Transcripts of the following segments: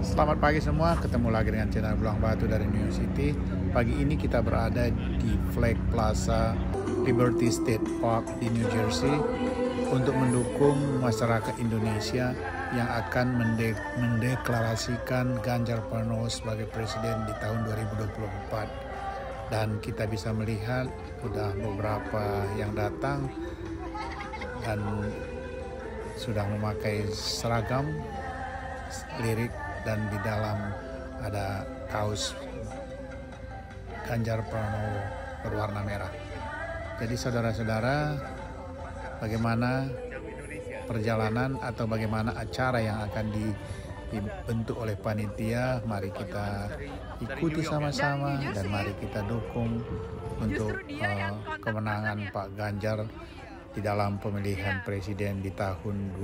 Selamat pagi semua, ketemu lagi dengan channel Belang Batu dari New York City. Pagi ini kita berada di Flag Plaza Liberty State Park di New Jersey untuk mendukung masyarakat Indonesia yang akan mendeklarasikan Ganjar Pranowo sebagai presiden di tahun 2024. Dan kita bisa melihat sudah beberapa yang datang dan sudah memakai seragam lirik, dan di dalam ada kaos Ganjar Pranowo berwarna merah. Jadi saudara-saudara, bagaimana perjalanan atau bagaimana acara yang akan dibentuk oleh panitia, mari kita ikuti sama-sama dan mari kita dukung untuk kemenangan Pak Ganjar di dalam pemilihan presiden di tahun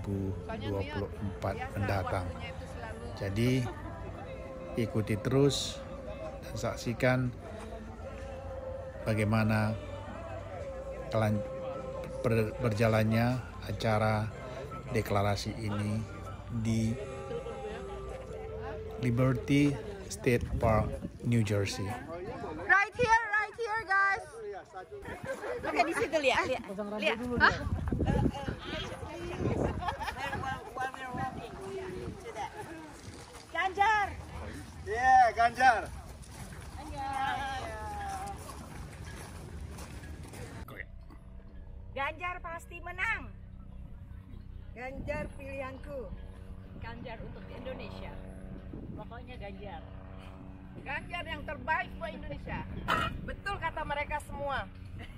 2024 mendatang. Jadi ikuti terus dan saksikan bagaimana berjalannya acara deklarasi ini di Liberty State Park, New Jersey. Right here guys. Oke, di situ lihat. Hah? Ganjar. Yeah, Ganjar. Ganjar pasti menang. Ganjar pilihanku. Ganjar untuk Indonesia. Pokoknya Ganjar. Ganjar yang terbaik buat Indonesia. Betul kata mereka semua.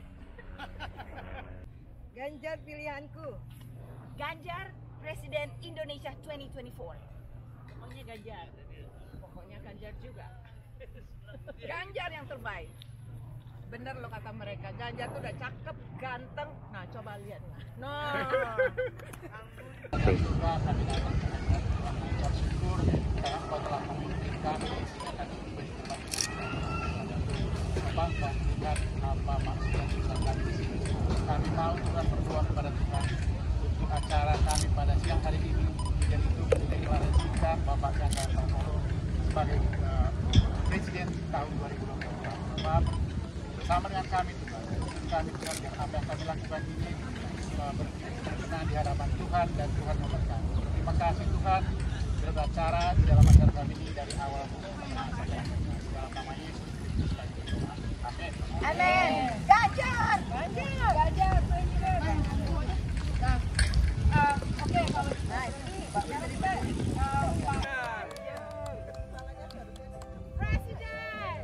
Ganjar pilihanku. Ganjar Presiden Indonesia 2024. Pokoknya Ganjar. Pokoknya Ganjar juga. Ganjar yang terbaik. Bener lo kata mereka. Ganjar tuh udah cakep, ganteng. Nah, coba lihat. Nah. Kami mau Tuhan berdoa kepada Tuhan untuk acara kami pada siang hari ini, dan itu mendeklarasikan Bapak Ganjar Pranowo sebagai presiden tahun 2024. Sebab bersama dengan kami Tuhan, yang apa yang kami lakukan ini berkenan di hadapan Tuhan dan Tuhan memberkati. Terima kasih Tuhan beracara di dalam acara kami ini dari awal sampai akhir. Dalam nama Yesus Kristus kami berdoa. Amin. Amin. Ganjar. Ganjar presiden. Oke, kalau presiden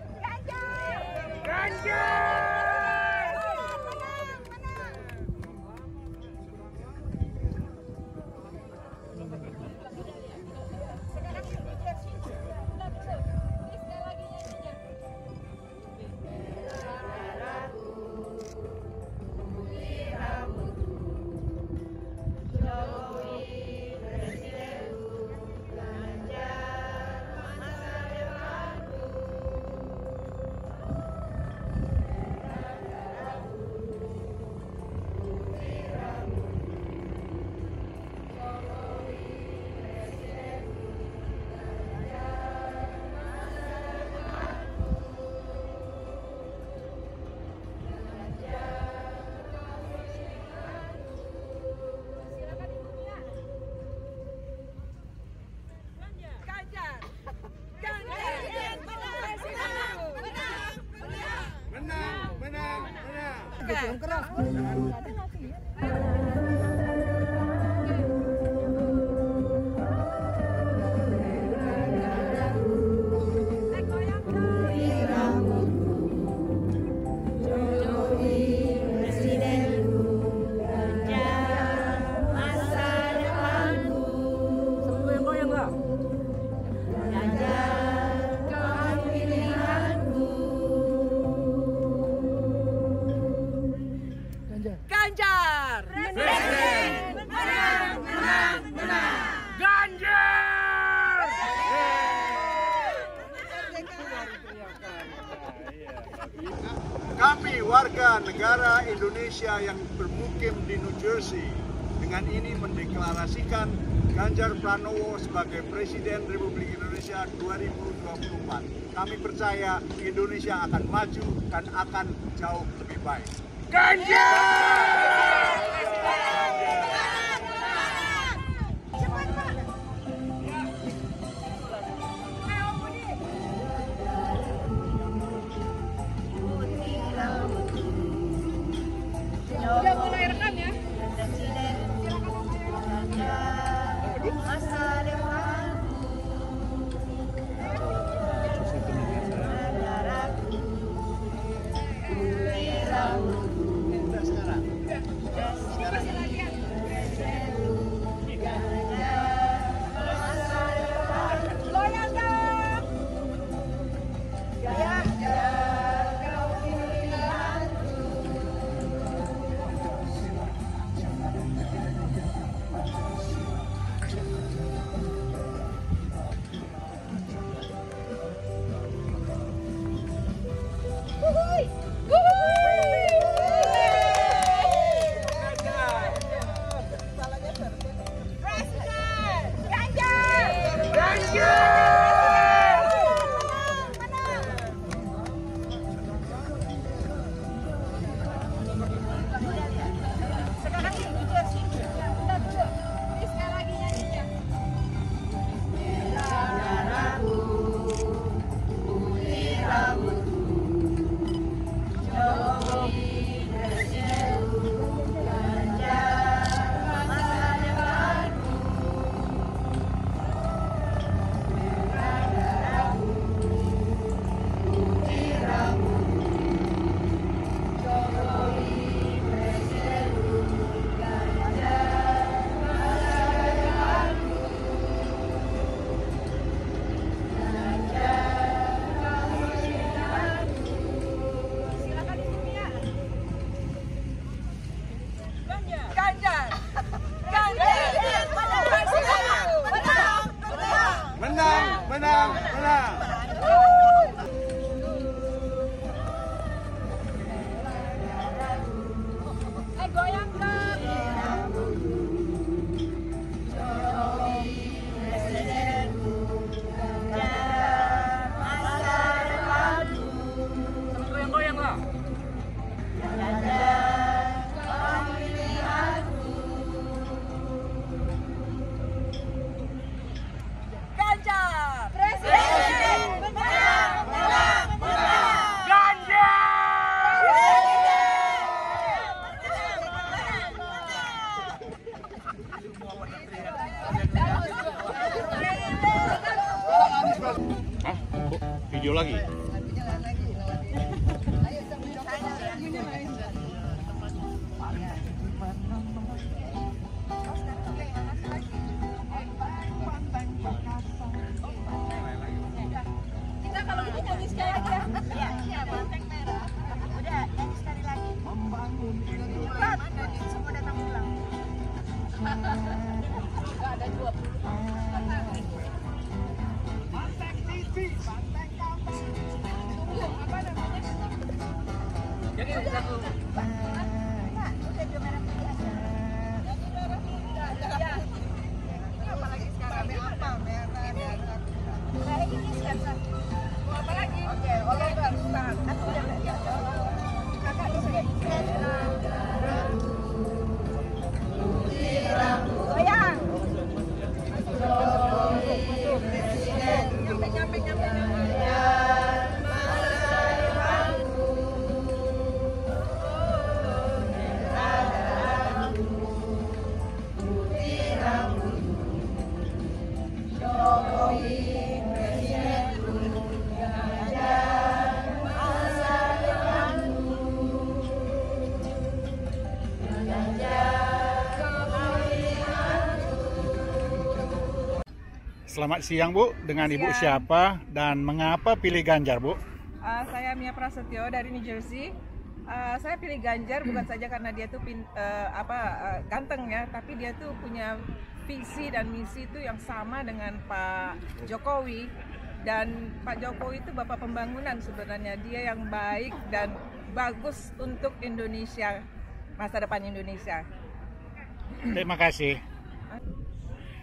Ganjar. Menang. Keras. Ganjar. Presiden. Menang. Ganjar. Kami warga negara Indonesia yang bermukim di New Jersey dengan ini mendeklarasikan Ganjar Pranowo sebagai Presiden Republik Indonesia 2024. Kami percaya Indonesia akan maju dan akan jauh lebih baik. Udah mulai rekam ya? Masa depan Menang. Goyang dong. Goyang-goyang lah. Ganjar Presiden. Menang. Ganjar Hah? Video lagi? kita kalau gitu nyanyi sekali lagi ya. Iya, banteng merah. Udah, nyanyi sekali lagi. Cepat, semua datang pulang. Nggak ada 20. Udah juga merah putih aja. Apalagi sekarang Merah ini sekarang. mau apa lagi? Oke, tahan. Aku udah belajar. Kakak bisa jadi goyang. Nyampe. Selamat siang Bu, dengan Ibu siapa dan mengapa pilih Ganjar Bu? Saya Mia Prasetyo dari New Jersey. Saya pilih Ganjar bukan saja karena dia tuh ganteng ya, tapi dia tuh punya visi dan misi itu yang sama dengan Pak Jokowi. Dan Pak Jokowi itu bapak pembangunan sebenarnya, dia yang baik dan bagus untuk Indonesia, masa depan Indonesia. Terima kasih.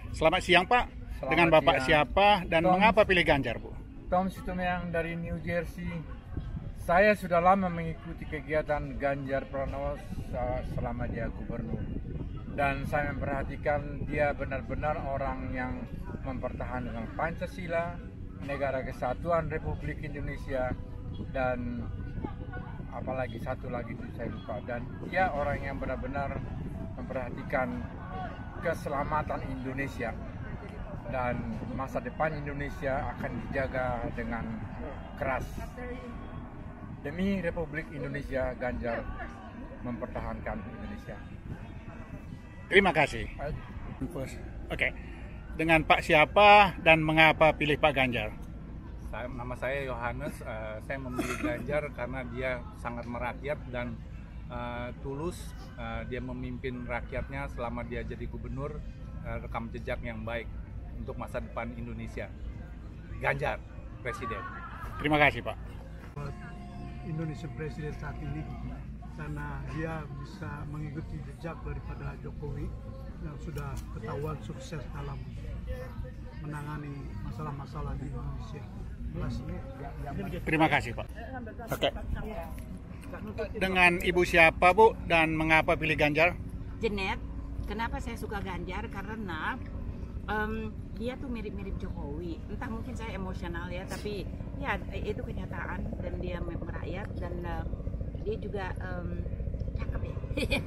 Selamat siang Pak. Selamat Dengan Bapak siang. siapa dan Tom. mengapa pilih Ganjar Bu? Tom Situmorang dari New Jersey. Saya sudah lama mengikuti kegiatan Ganjar Pranowo selama dia gubernur. Dan saya memperhatikan dia benar-benar orang yang mempertahankan Pancasila, Negara Kesatuan Republik Indonesia, dan apalagi satu lagi itu saya lupa. Dan dia orang yang benar-benar memperhatikan keselamatan Indonesia. Dan masa depan Indonesia akan dijaga dengan keras. Demi Republik Indonesia, Ganjar mempertahankan Indonesia. Terima kasih. Oke. Dengan Pak siapa dan mengapa pilih Pak Ganjar? Nama saya Yohanes, saya memilih Ganjar karena dia sangat merakyat dan tulus. Dia memimpin rakyatnya selama dia jadi gubernur, rekam jejak yang baik untuk masa depan Indonesia. Ganjar, Presiden. Terima kasih Pak. Indonesia Presiden saat ini karena dia bisa mengikuti jejak daripada Jokowi yang sudah ketahuan sukses dalam menangani masalah-masalah di Indonesia. Terima kasih Pak. Oke. Dengan Ibu siapa Bu dan mengapa pilih Ganjar? Jenet, kenapa saya suka Ganjar? Karena dia tuh mirip-mirip Jokowi. Entah mungkin saya emosional ya, tapi ya itu kenyataan. Dan dia merakyat dan dia juga cakep ya.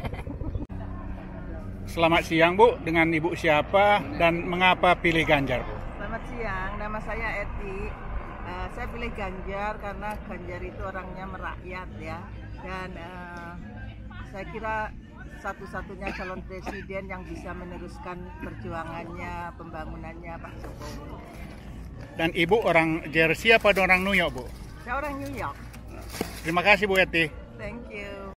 Selamat siang Bu, dengan Ibu siapa dan mengapa pilih Ganjar Bu? Selamat siang, nama saya Eti. Saya pilih Ganjar karena Ganjar itu orangnya merakyat ya. Dan saya kira satu-satunya calon presiden yang bisa meneruskan perjuangannya, pembangunannya Pak Jokowi. Dan Ibu orang Jersey apa orang New York Bu? Saya orang New York. Terima kasih Bu Eti. Thank you.